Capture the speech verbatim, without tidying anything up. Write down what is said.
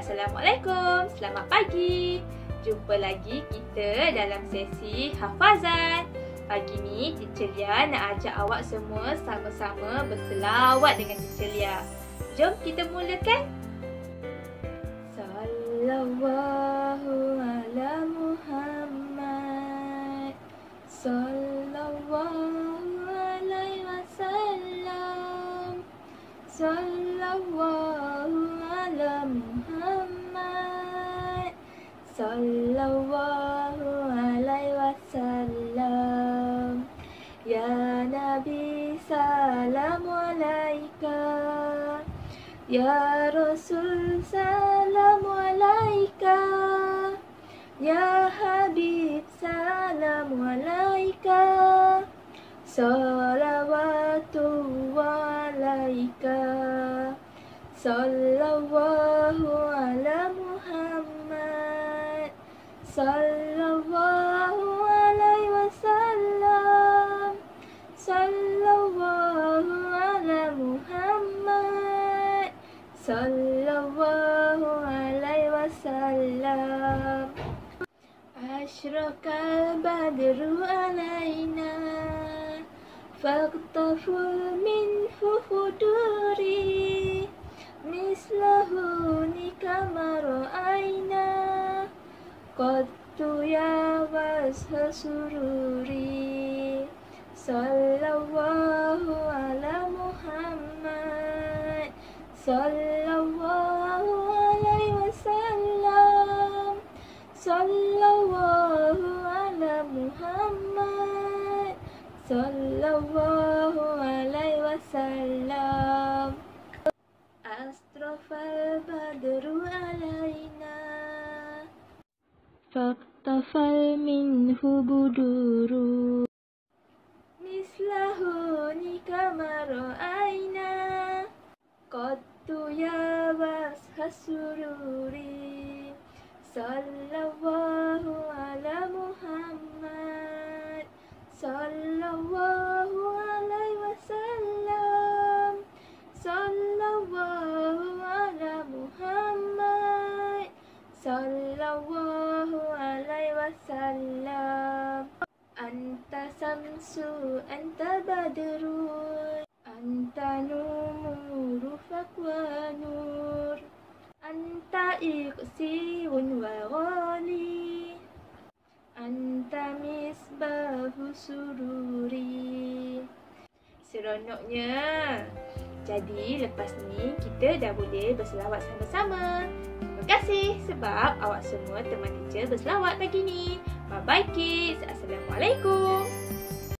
Assalamualaikum, selamat pagi. Jumpa lagi kita dalam sesi hafazan. Pagi ni Teacher Lia nak ajak awak semua sama-sama berselawat dengan Teacher Lia. Jom kita mulakan. Sallallahu ala Muhammad, sallallahu alaihi wasallam, sallallahu ala Muhammad, sallallahu alaihi wasallam. Ya Nabi salamu alaika, ya Rasul salamu alaika, ya Habib salamu alaika, salawatullah alaika, sallallahu ala Muhammad, sallallahu alaihi wasallam, sallallahu ala Muhammad, sallallahu alaihi wasallam. Ashraqal badru alaina, faqtaful minhu huduri, mislahu nikama ra'aina, qattu ya washa sururi, sallallahu ala Muhammad, sallallahu alaihi wasallam, sallallahu ala Muhammad, sallallahu alaihi wasallam. Astrafal badru alaina, faqtafal minhu buduru, mislahu nikama ra'aina, qattu ya washa sururi, sallallahu ala Muhammad, sallallahu alaihi wasallam, sallallahu ala Muhammad, sallallahu alaihi wasallam. Anta samsu, anta badrun, anta nuru fakwa nur, anta iqsirun wa ghali, anta misbahu sururi. Seronoknya. Jadi lepas ni kita dah boleh berselawat sama-sama. Terima kasih sebab awak semua teman teacher berselawat pagi ni. Bye bye kids. Assalamualaikum.